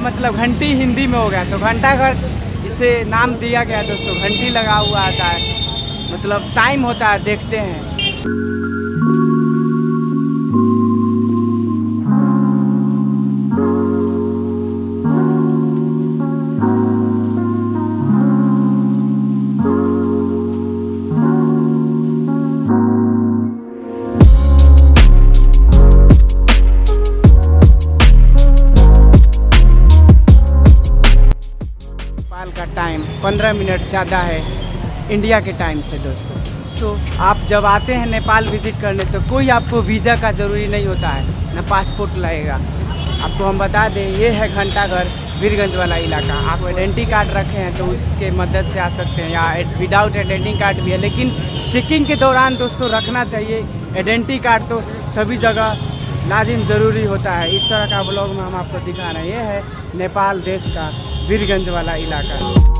मतलब घंटी हिंदी में हो गया, तो घंटाघर इसे नाम दिया गया दोस्तों। घंटी लगा हुआ आता है, मतलब टाइम होता है, देखते हैं। का टाइम 15 मिनट ज़्यादा है इंडिया के टाइम से दोस्तों। तो आप जब आते हैं नेपाल विजिट करने तो कोई आपको वीज़ा का ज़रूरी नहीं होता है, ना पासपोर्ट लगेगा। आपको हम बता दें, ये है घंटाघर वीरगंज वाला इलाका। आप आइडेंटिटी कार्ड रखे हैं तो उसके मदद से आ सकते हैं, या विदाउट आइडेंटिटी कार्ड भी है, लेकिन चेकिंग के दौरान दोस्तों रखना चाहिए आइडेंटिटी कार्ड। तो सभी जगह लाजिम ज़रूरी होता है। इस तरह का ब्लॉग में हम आपको दिखा रहे हैं। ये है नेपाल देश का वीरगंज वाला इलाका।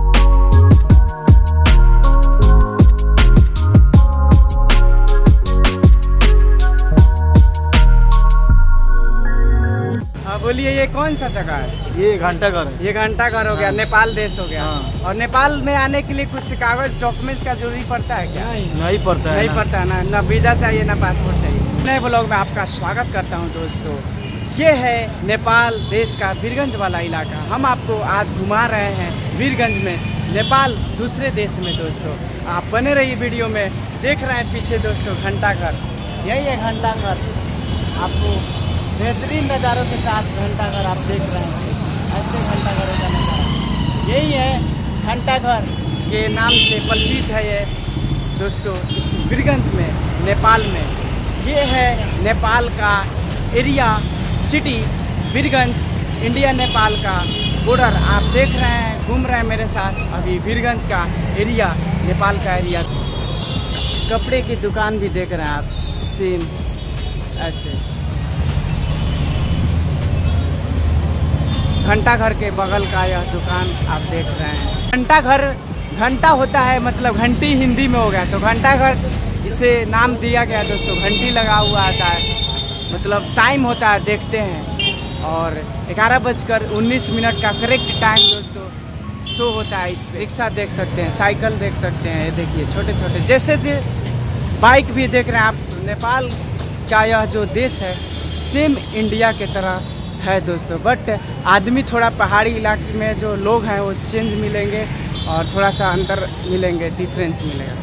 हाँ बोलिए, ये कौन सा जगह है? ये घंटाघर है। ये घंटाघर हो गया, नेपाल देश हो गया। हाँ। और नेपाल में आने के लिए कुछ कागज डॉक्यूमेंट्स का जरूरी पड़ता है क्या? नहीं पड़ता है, नहीं पड़ता है ना वीज़ा चाहिए ना पासपोर्ट चाहिए। नए ब्लॉग में आपका स्वागत करता हूँ दोस्तों। ये है नेपाल देश का वीरगंज वाला इलाका। हम आपको आज घुमा रहे हैं वीरगंज में, नेपाल दूसरे देश में दोस्तों। आप बने रहिए वीडियो में। देख रहे हैं पीछे दोस्तों घंटाघर, यही है घंटाघर। आपको बेहतरीन नज़ारों के साथ घंटाघर आप देख रहे हैं। ऐसे घंटाघरों का नज़ारा यही है। घंटाघर के नाम से प्रसिद्ध है ये दोस्तों इस वीरगंज में, नेपाल में। ये है नेपाल का area, city Birgunj, India Nepal का बॉर्डर। आप देख रहे हैं, घूम रहे हैं मेरे साथ अभी वीरगंज का एरिया, नेपाल का एरिया। कपड़े की दुकान भी देख रहे हैं आप, सेम ऐसे। घंटाघर के बगल का यह दुकान आप देख रहे हैं। घंटाघर, घंटा होता है मतलब घंटी हिंदी में हो गया, तो घंटाघर इसे नाम दिया गया दोस्तों। घंटी लगा हुआ आता है, मतलब टाइम होता है, देखते हैं। और 11:19 का करेक्ट टाइम दोस्तों शो होता है। इस रिक्शा देख सकते हैं, साइकिल देख सकते हैं, ये देखिए छोटे छोटे जैसे बाइक भी देख रहे हैं आप। नेपाल का यह जो देश है सेम इंडिया के तरह है दोस्तों, बट आदमी थोड़ा पहाड़ी इलाके में जो लोग हैं वो चेंज मिलेंगे और थोड़ा सा अंतर मिलेंगे, डिफरेंस मिलेगा।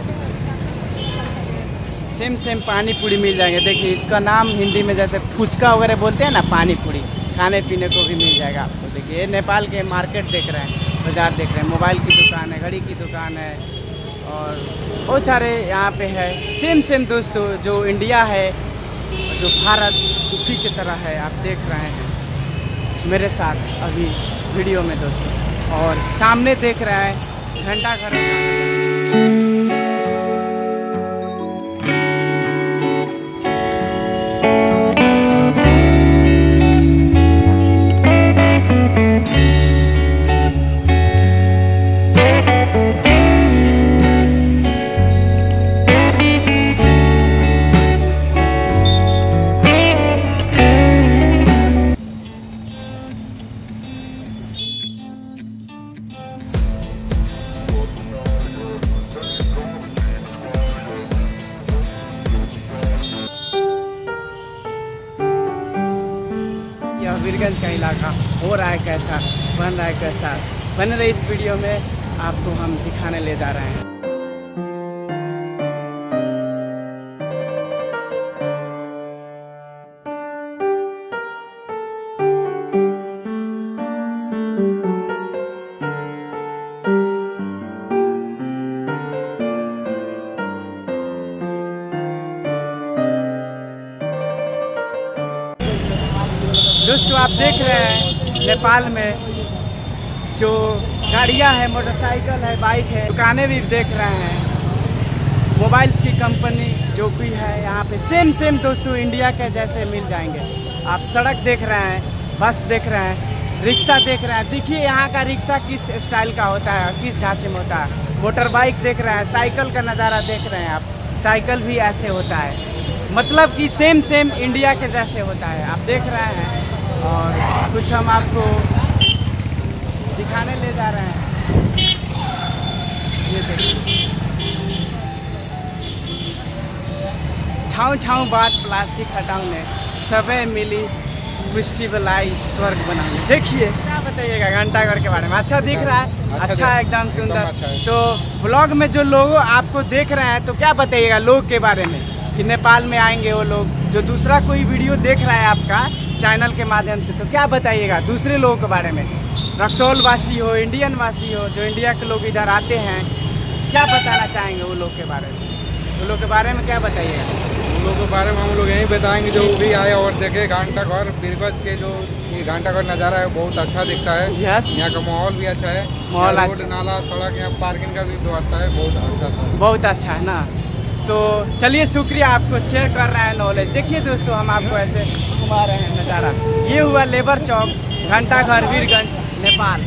सेम पानी पूरी मिल जाएंगे। देखिए इसका नाम हिंदी में जैसे फुचका वगैरह बोलते हैं ना, पानी पूरी खाने पीने को भी मिल जाएगा आपको। देखिए ये नेपाल के मार्केट देख रहे हैं, बाज़ार देख रहे हैं, मोबाइल की दुकान है, घड़ी की दुकान है और बहुत सारे यहाँ पे है। सेम दोस्तों जो इंडिया है, जो भारत, उसी की तरह है। आप देख रहे हैं मेरे साथ अभी वीडियो में दोस्तों। और सामने देख रहे हैं घंटाघर। वीरगंज का इलाका हो रहा है कैसा, बन रहा है कैसा, बन रही इस वीडियो में आपको हम दिखाने ले जा रहे हैं। दोस्तों आप देख रहे हैं नेपाल में जो गाड़ियां हैं, मोटरसाइकिल है, बाइक है, दुकानें भी देख रहे हैं। मोबाइल्स की कंपनी जो भी है यहाँ पे सेम दोस्तों इंडिया के जैसे मिल जाएंगे। आप सड़क देख रहे हैं, बस देख रहे हैं, रिक्शा देख रहे हैं। देखिए यहाँ का रिक्शा किस स्टाइल का होता है, किस ढांचे में होता है। मोटर बाइक देख रहे हैं, साइकिल का नज़ारा देख रहे हैं आप, साइकिल भी ऐसे होता है, मतलब कि सेम इंडिया के जैसे होता है। आप देख रहे हैं और कुछ हम आपको दिखाने ले जा रहे हैं। ये देखिए, छाँव छाँव बात प्लास्टिक हटाउने, सबे मिली पुष्टि बलाई स्वर्ग बनाने। देखिए क्या बताइएगा घंटाघर के बारे में। अच्छा दिख रहा है, अच्छा एकदम सुंदर। अच्छा है। तो ब्लॉग में जो लोग आपको देख रहे हैं, तो क्या बताइएगा लोग के बारे में कि नेपाल में आएंगे वो लोग, जो दूसरा कोई वीडियो देख रहा है आपका चैनल के माध्यम से, तो क्या बताइएगा दूसरे लोगों के बारे में, रक्सौल वासी हो, इंडियन वासी हो, जो इंडिया के लोग इधर आते हैं, क्या बताना चाहेंगे वो लोग के बारे में? वो लोग के बारे में क्या बताइएगा? उन लोगों के बारे में हम लोग यही बताएंगे जो भी आए और देखे घंटाघर बीरगंज के। जो ये घंटाघर नज़ारा है बहुत अच्छा दिखता है। यस, यहाँ का माहौल भी अच्छा है, माहौल रोड, अच्छा, नाला, सड़क, यहाँ पार्किंग का भी व्यवस्था है, बहुत अच्छा सा। बहुत अच्छा है ना। तो चलिए शुक्रिया, आपको शेयर कर रहे हैं नॉलेज। देखिए दोस्तों, हम आपको ऐसे घुमा रहे हैं नज़ारा। ये हुआ लेबर चौक, घंटाघर, वीरगंज, नेपाल।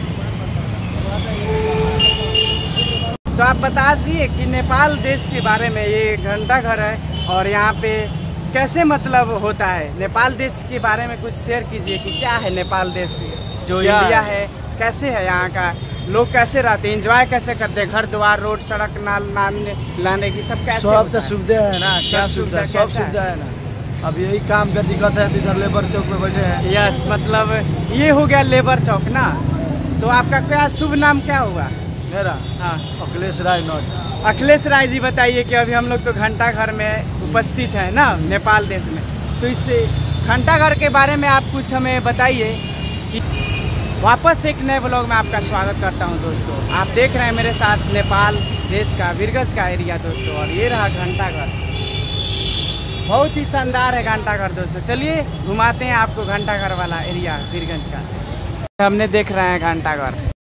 तो आप बता दीजिए कि नेपाल देश के बारे में, ये घंटाघर है और यहाँ पे कैसे मतलब होता है, नेपाल देश के बारे में कुछ शेयर कीजिए कि क्या है नेपाल देश जो इंडिया है, कैसे है, यहाँ का लोग कैसे रहते हैं, एंजॉय कैसे करते हैं, घर द्वार, रोड, सड़क, लाने की सब कैसे? सब तो सुविधा है ना, क्या सुविधा, सब कैसा सुविधा है ना। अब यही काम का दिक्कत है, इधर लेबर चौक पे बैठे हैं। यस, मतलब ये हो गया लेबर चौक ना। तो आपका क्या शुभ नाम क्या हुआ? मेरा हाँ, अखिलेश राय नॉट। अखिलेश राय जी, बताइए कि अभी हम लोग तो घंटाघर में उपस्थित हैं ना, नेपाल देश में। तो इससे घंटाघर के बारे में आप कुछ हमें बताइए कि वापस एक नए ब्लॉग में आपका स्वागत करता हूं दोस्तों। आप देख रहे हैं मेरे साथ नेपाल देश का वीरगंज का एरिया दोस्तों, और ये रहा घंटाघर। बहुत ही शानदार है घंटाघर दोस्तों। चलिए घुमाते हैं आपको घंटाघर वाला एरिया वीरगंज का। हमने देख रहे हैं घंटाघर।